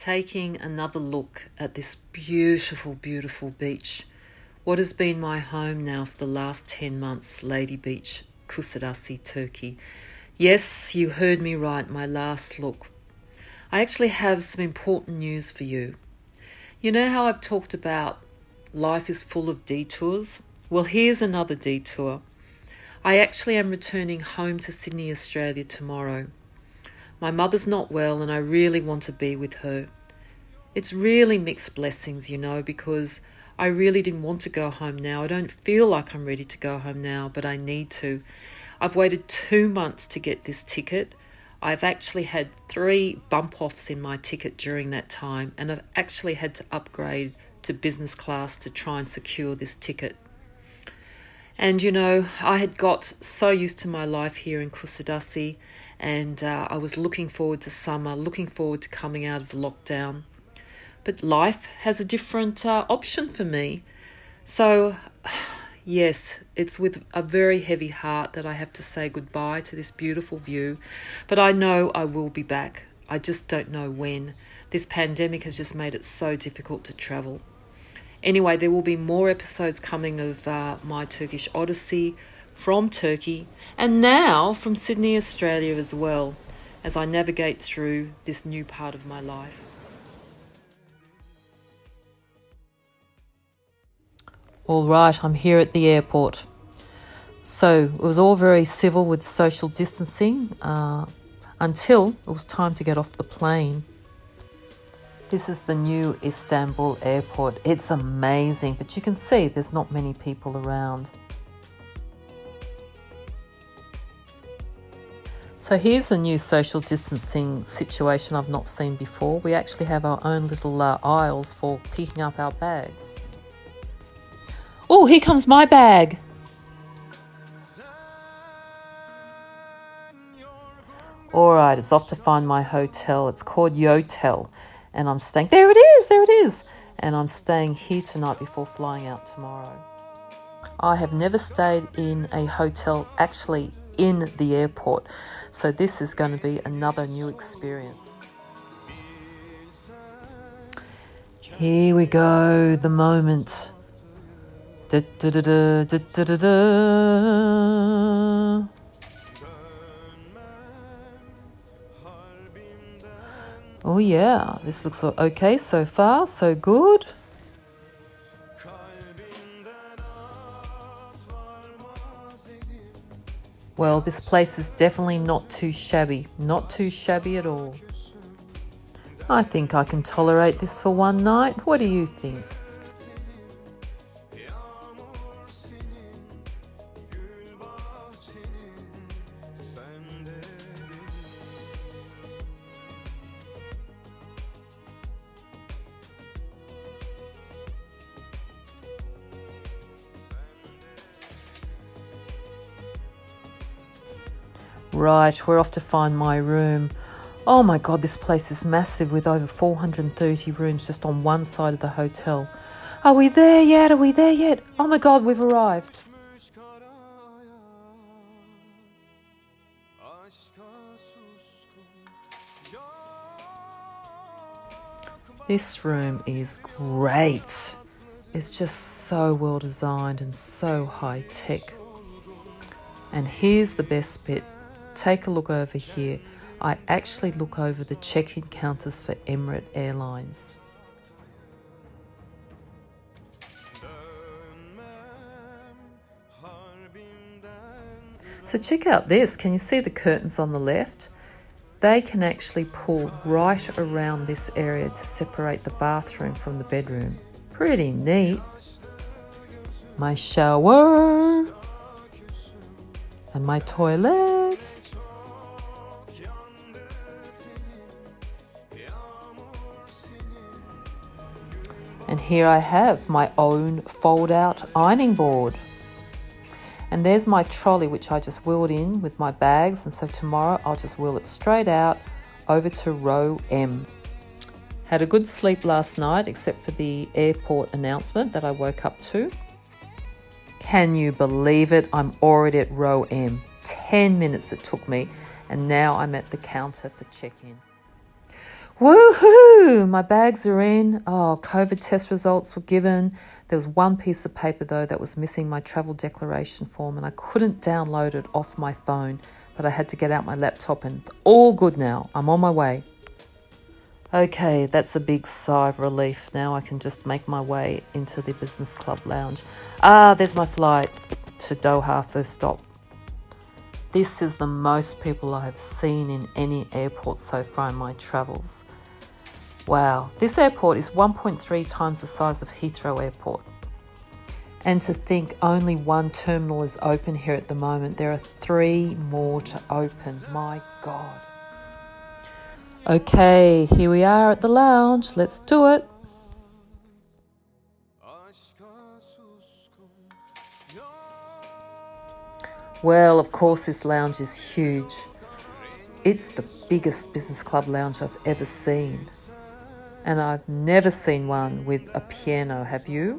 taking another look at this beautiful, beautiful beach. What has been my home now for the last 10 months, Lady Beach, Kuşadası, Turkey. Yes, you heard me right, my last look. I actually have some important news for you. You know how I've talked about life is full of detours? Well, here's another detour. I actually am returning home to Sydney, Australia tomorrow. My mother's not well and I really want to be with her. It's really mixed blessings, you know, because I really didn't want to go home now. I don't feel like I'm ready to go home now, but I need to. I've waited 2 months to get this ticket. I've actually had 3 bump-offs in my ticket during that time, and I've actually had to upgrade to business class to try and secure this ticket. And, you know, I had got so used to my life here in Kuşadası, and I was looking forward to summer, looking forward to coming out of lockdown. But life has a different option for me. So, yes, it's with a very heavy heart that I have to say goodbye to this beautiful view. But I know I will be back. I just don't know when. This pandemic has just made it so difficult to travel. Anyway, there will be more episodes coming of my Turkish Odyssey from Turkey and now from Sydney, Australia as well, as I navigate through this new part of my life. All right, I'm here at the airport. So it was all very civil with social distancing until it was time to get off the plane. This is the new Istanbul airport. It's amazing, but you can see there's not many people around. So here's a new social distancing situation I've not seen before. We actually have our own little aisles for picking up our bags. Oh, here comes my bag. All right, it's off to find my hotel. It's called Yotel. And I'm staying, there it is. And I'm staying here tonight before flying out tomorrow. I have never stayed in a hotel actually in the airport. So this is going to be another new experience. Here we go, the moment. Da, da, da, da, da, da, da, da. Oh yeah, this looks okay so far, so good. Well, this place is definitely not too shabby at all. I think I can tolerate this for one night. What do you think? Right, we're off to find my room. Oh my God, this place is massive with over 430 rooms just on one side of the hotel. Are we there yet? Oh my God, we've arrived. This room is great. It's just so well designed and so high tech. And here's the best bit. Take a look over here. I actually look over the check-in counters for Emirates Airlines. So check out this. Can you see the curtains on the left? They can actually pull right around this area to separate the bathroom from the bedroom. Pretty neat. My shower and my toilet. And here I have my own fold-out ironing board. And there's my trolley, which I just wheeled in with my bags. And so tomorrow I'll just wheel it straight out over to row M. Had a good sleep last night, except for the airport announcement that I woke up to. Can you believe it? I'm already at row M. 10 minutes it took me, and now I'm at the counter for check-in. Woohoo! My bags are in. Oh, COVID test results were given. There was one piece of paper, though, that was missing, my travel declaration form, and I couldn't download it off my phone, but I had to get out my laptop, and it's all good now. I'm on my way. Okay, that's a big sigh of relief. Now I can just make my way into the business club lounge. There's my flight to Doha, first stop. This is the most people I have seen in any airport so far in my travels. Wow, this airport is 1.3 times the size of Heathrow Airport. And to think only one terminal is open here at the moment. There are 3 more to open. My God. Okay, here we are at the lounge. Let's do it. Well, of course, this lounge is huge. It's the biggest business club lounge I've ever seen. And I've never seen one with a piano, have you?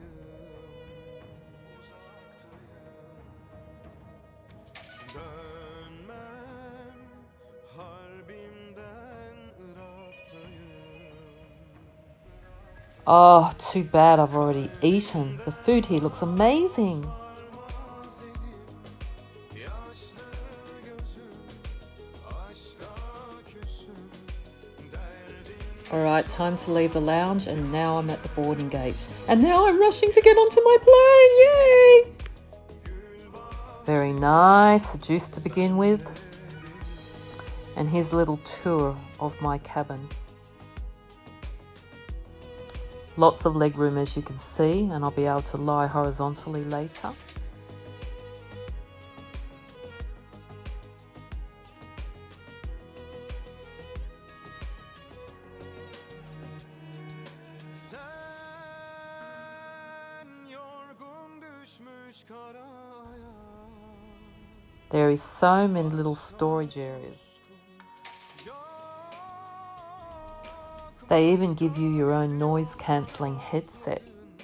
Oh, too bad I've already eaten. The food here looks amazing. All right, time to leave the lounge, and now I'm at the boarding gate. And now I'm rushing to get onto my plane, yay! Very nice, a juice to begin with. And here's a little tour of my cabin. Lots of leg room, as you can see, and I'll be able to lie horizontally later. There is so many little storage areas. They even give you your own noise cancelling headset.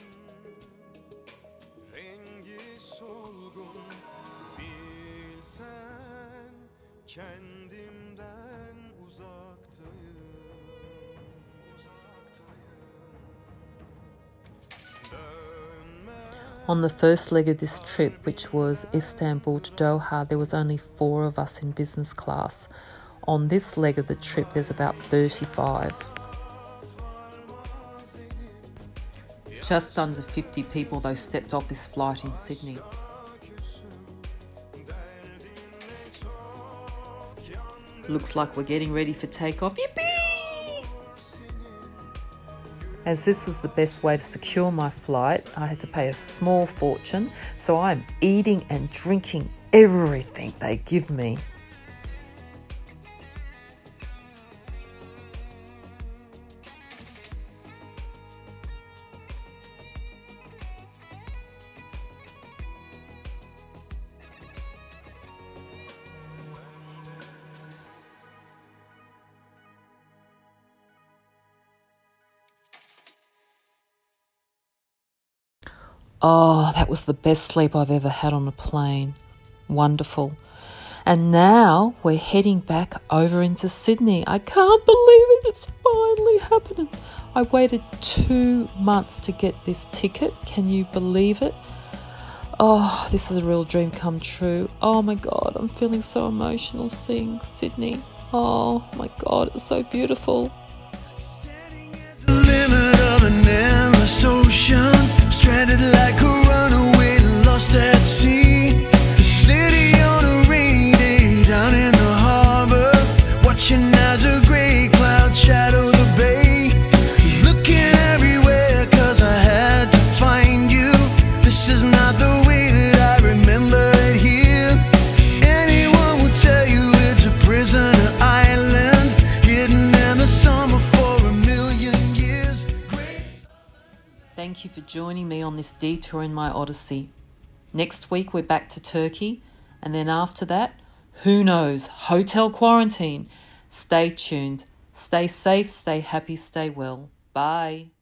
On the first leg of this trip, which was Istanbul to Doha, there was only 4 of us in business class. On this leg of the trip, there's about 35. Just under 50 people, though, stepped off this flight in Sydney. Looks like we're getting ready for takeoff. Yippee! As this was the best way to secure my flight, I had to pay a small fortune, so I'm eating and drinking everything they give me. Oh, that was the best sleep I've ever had on a plane. Wonderful. And now we're heading back over into Sydney. I can't believe it. It's finally happening. I waited 2 months to get this ticket. Can you believe it? Oh, this is a real dream come true. Oh my God, I'm feeling so emotional seeing Sydney. Oh my God, it's so beautiful. The limit of an endless ocean, stranded like a runaway, lost at sea. A city on a rainy day, down in the harbor, watching as a gray cloud shadow the bay. Looking everywhere, cause I had to find you. This is not the way that I remember it here. Anyone would tell you it's a prisoner island, hidden in the summer for a million years. Thank you for joining me on this detour in my odyssey. Next week we're back to Turkey, and then after that, who knows, hotel quarantine. Stay tuned. Stay safe, stay happy, stay well. Bye.